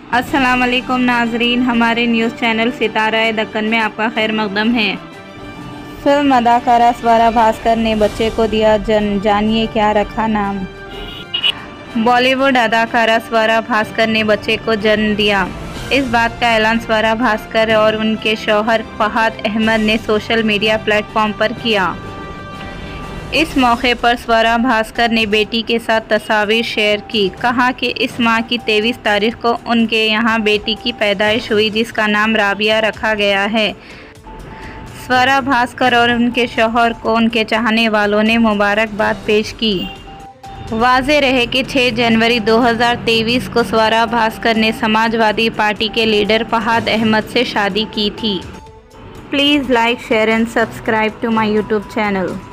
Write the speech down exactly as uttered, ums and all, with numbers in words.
अस्सलाम वालेकुम नाजरीन, हमारे न्यूज़ चैनल सितारा दक्कन में आपका खैर मकदम है। फिल्म अदाकारा स्वरा भास्कर ने बच्चे को दिया जन्म, जानिए क्या रखा नाम। बॉलीवुड अदाकारा स्वरा भास्कर ने बच्चे को जन्म दिया। इस बात का ऐलान स्वरा भास्कर और उनके शौहर फहाद अहमद ने सोशल मीडिया प्लेटफॉर्म पर किया। इस मौके पर स्वरा भास्कर ने बेटी के साथ तस्वीर शेयर की। कहा कि इस माह की तेईस तारीख को उनके यहाँ बेटी की पैदाइश हुई, जिसका नाम राबिया रखा गया है। स्वरा भास्कर और उनके शौहर को उनके चाहने वालों ने मुबारकबाद पेश की। वाज़ेह रहे कि छह जनवरी दो हज़ार तेईस को स्वरा भास्कर ने समाजवादी पार्टी के लीडर फहाद अहमद से शादी की थी। Please like, share and subscribe to my YouTube channel.